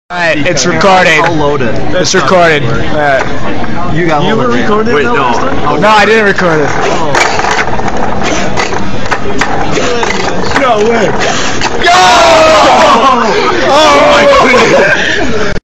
Alright, it's recording. I'll load it. It's recording. Alright. You got You were recording Wait, it no. No, I didn't record it. No way. Go! Oh my goodness!